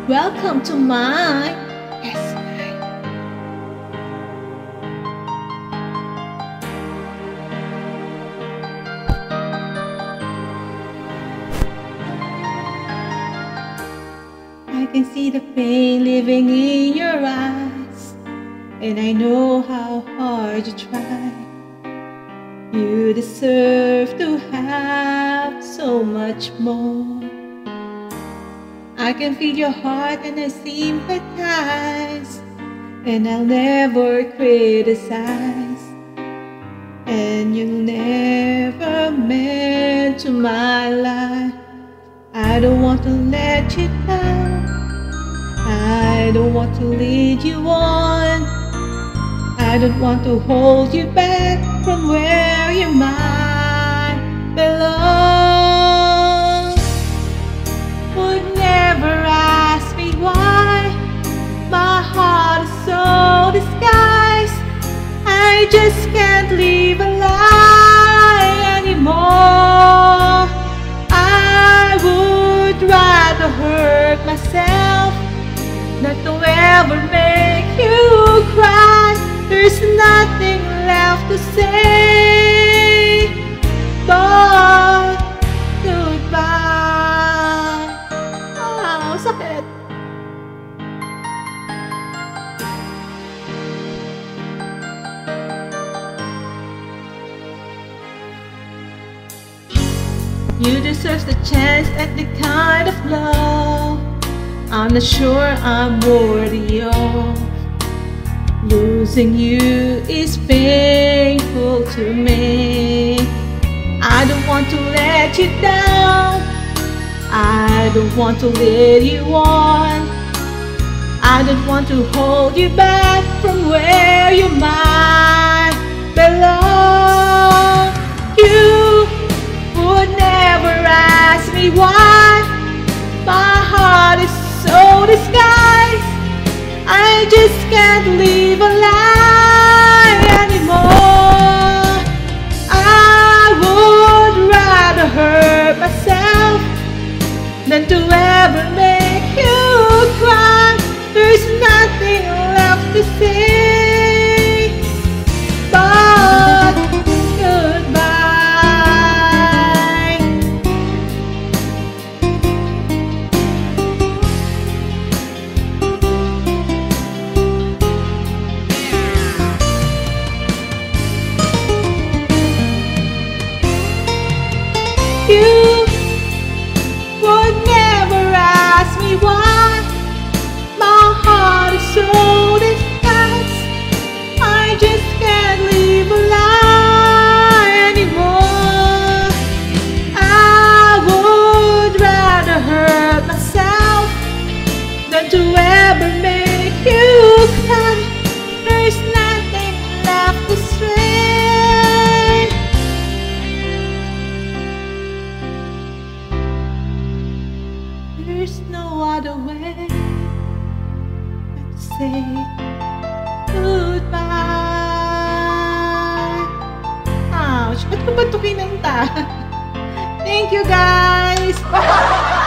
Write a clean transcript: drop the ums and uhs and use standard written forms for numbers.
Welcome to my I can see the pain living in your eyes, and I know how hard you try. You deserve to have so much more. I can feel your heart and I sympathize, and I'll never criticize. And you'll never meant to my life. I don't want to let you down. I don't want to lead you on. I don't want to hold you back from where you might belong. Would never ask me why. My heart is so disguised. I just can't live a lie anymore. I would rather hurt myself than to ever make you cry. There's nothing left to say but goodbye. Ah, sakit. You deserve the chance at the kind of love I'm not sure I'm worthy of. Losing you is painful to me. I don't want to let you down. I don't want to lead you on. I don't want to hold you back from where you might belong. You would never ask me why. My heart is so disguised. I just can't live a lie anymore. I would rather hurt myself than to ever make you cry. There's nothing left to say but goodbye. You would never ask me why. My heart is so disguised. I just can't live a lie anymore. I would rather hurt myself than to ever make you cry. There's nothing left to say. There's no other way but to say goodbye. Ouch! Ba't ko ba ito kinanta? Thank you guys!